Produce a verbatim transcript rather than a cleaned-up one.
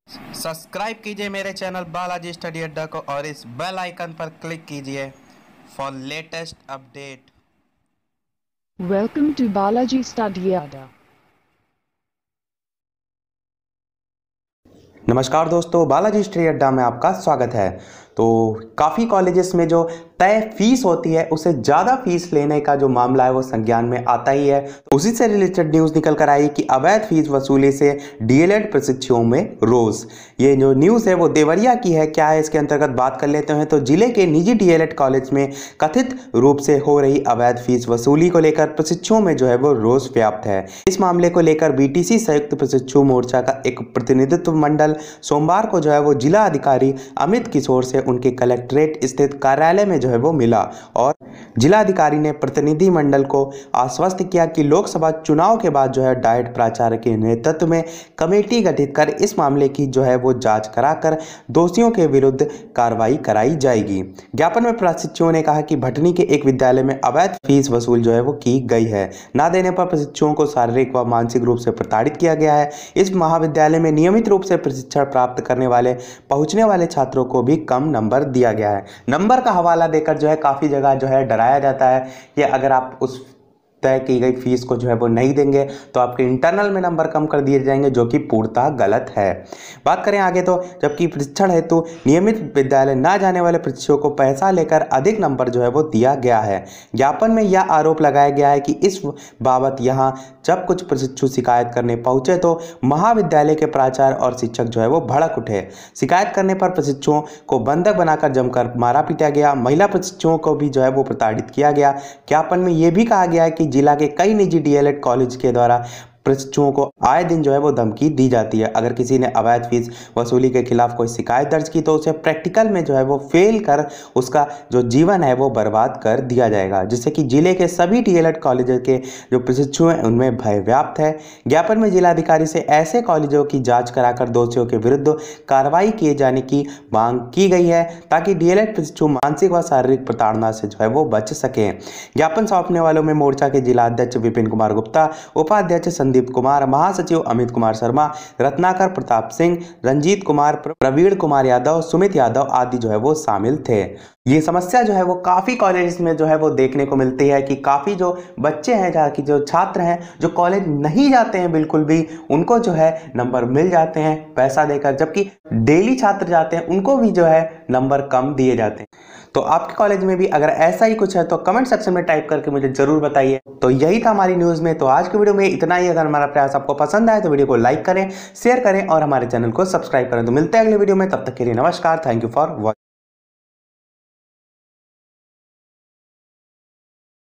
Subscribe कीजिए मेरे channel Balaji study अड्डा को और इस बेल आइकन पर क्लिक कीजिए for latest update. Welcome to Balaji Study Adda. नमस्कार दोस्तों, बालाजी स्टडी अड्डा में आपका स्वागत है। तो काफ़ी कॉलेजेस में जो तय फीस होती है उससे ज़्यादा फीस लेने का जो मामला है वो संज्ञान में आता ही है। तो उसी से रिलेटेड न्यूज़ निकल कर आई कि अवैध फीस वसूली से डीएलएड प्रशिक्षुओं में रोष। ये जो न्यूज़ है वो देवरिया की है। क्या है इसके अंतर्गत बात कर लेते हैं। तो जिले के निजी डीएलएड कॉलेज में कथित रूप से हो रही अवैध फीस वसूली को लेकर प्रशिक्षुओं में जो है वो रोष व्याप्त है। इस मामले को लेकर बीटीसी संयुक्त प्रशिक्षु मोर्चा का एक प्रतिनिधित्व मंडल सोमवार को जो है वो जिला अधिकारी अमित किशोर से उनके कलेक्ट्रेट स्थित कार्यालय में जो है वो मिला और जिलाधिकारी ने प्रतिनिधि मंडल को आश्वस्त किया कि लोकसभा चुनाव के बाद जो है डाइट प्राचार्य के नेतृत्व में कमेटी गठित कर इस मामले की जो है वो जांच कराकर दोषियों के विरुद्ध कार्रवाई कराई जाएगी। ज्ञापन में प्रशिक्षुओं ने कहा कि भटनी के एक विद्यालय में अवैध फीस वसूल जो है वो की गई है। न देने पर प्रशिक्षुओं को शारीरिक व मानसिक रूप से प्रताड़ित किया गया है। इस महाविद्यालय में नियमित रूप से प्रशिक्षण प्राप्त करने वाले पहुंचने वाले छात्रों को भी कम नंबर दिया गया है। नंबर का हवाला देकर जो है काफ़ी जगह जो है डराया जाता है कि अगर आप उस तय की गई फीस को जो है वो नहीं देंगे तो आपके इंटरनल में नंबर कम कर दिए जाएंगे, जो कि पूर्णतः गलत है। बात करें आगे तो जबकि प्रशिक्षण हेतु नियमित विद्यालय ना जाने वाले प्रशिक्षुओं को पैसा लेकर अधिक नंबर जो है वो दिया गया है। ज्ञापन में यह आरोप लगाया गया है कि इस बाबत यहाँ जब कुछ प्रशिक्षु शिकायत करने पहुंचे तो महाविद्यालय के प्राचार्य और शिक्षक जो है वो भड़क उठे। शिकायत करने पर प्रशिक्षुओं को बंधक बनाकर जमकर मारा पीटा गया। महिला प्रशिक्षुओं को भी जो है वो प्रताड़ित किया गया। ज्ञापन में यह भी कहा गया है कि जिला के कई निजी डीएलएड कॉलेज के द्वारा प्रशिक्षुओं को आए दिन जो है वो धमकी दी जाती है। अगर किसी ने अवैध फीस वसूली के खिलाफ कोई शिकायत दर्ज की तो उसे प्रैक्टिकल में जो है वो फेल कर उसका जो जीवन है वो बर्बाद कर दिया जाएगा, जिससे कि जिले के सभी डीएलएड कॉलेजों के जो प्रशिक्षु हैं उनमें भय व्याप्त है। ज्ञापन में जिलाधिकारी से ऐसे कॉलेजों की जाँच कराकर दोषियों के विरुद्ध कार्रवाई किए जाने की मांग की गई है ताकि डीएलएड प्रशिक्षु मानसिक व शारीरिक प्रताड़ना से जो है वो बच सकें। ज्ञापन सौंपने वालों में मोर्चा के जिला अध्यक्ष विपिन कुमार गुप्ता, उपाध्यक्ष संदीप कुमार, महासचिव अमित कुमार शर्मा, रत्नाकर प्रताप सिंह, रंजीत कुमार, प्रवीण कुमार यादव, सुमित यादव आदि जो है वो शामिल थे। ये समस्या जो है वो काफ़ी कॉलेज में जो है वो देखने को मिलती है कि काफ़ी जो बच्चे हैं, जहाँ की जो छात्र हैं जो कॉलेज नहीं जाते हैं बिल्कुल भी, उनको जो है नंबर मिल जाते हैं पैसा देकर, जबकि डेली छात्र जाते हैं उनको भी जो है नंबर कम दिए जाते हैं। तो आपके कॉलेज में भी अगर ऐसा ही कुछ है तो कमेंट सेक्शन में टाइप करके मुझे जरूर बताइए। तो यही था हमारी न्यूज़ में। तो आज की वीडियो में इतना ही। अगर हमारा प्रयास आपको पसंद आए तो वीडियो को लाइक करें, शेयर करें और हमारे चैनल को सब्सक्राइब करें। तो मिलते हैं अगले वीडियो में, तब तक के लिए नमस्कार। Thank you for watching.